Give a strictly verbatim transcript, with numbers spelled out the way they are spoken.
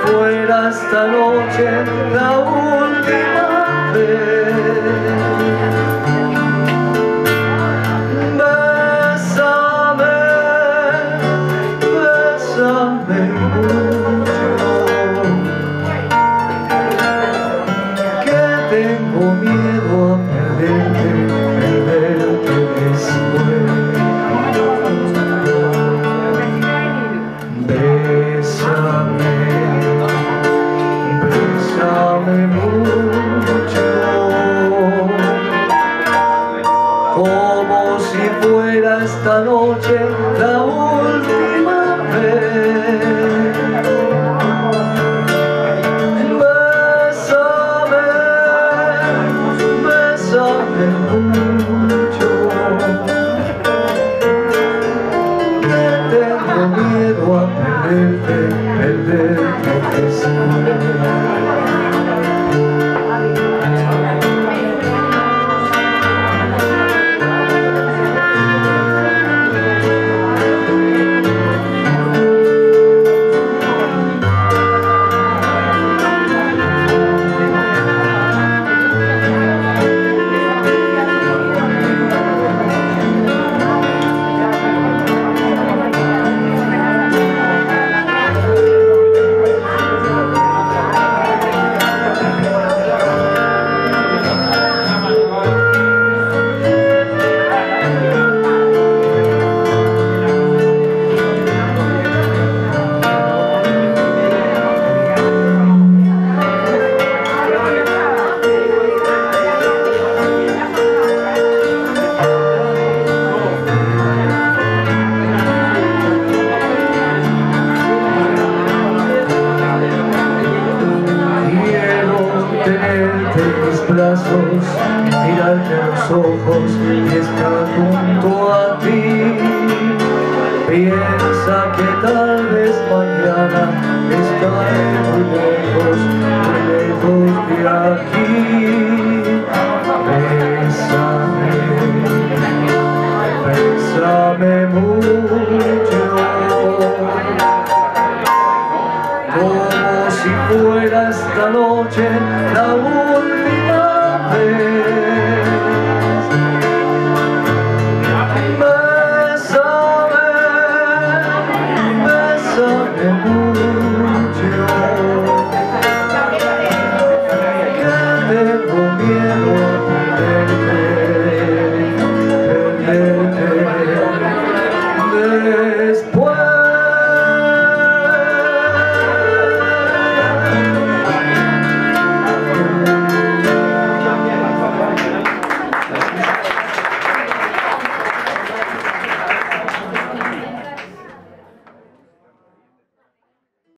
fuera esta noche la última vez. Bésame, bésame mucho, que tengo miedo a perderte, perderte después. Bésame, bésame mucho, como si fuera esta noche la última vez. Bésame, bésame mucho, que tengo miedo a perderte, perderte después. Tenerte en mis brazos, mirarte a los ojos y estar junto a ti. Piensa que tal vez mañana estaré muy lejos, muy lejos de aquí. Bésame, bésame mucho, como si fuera esta noche la última vez. Bésame, bésame mucho,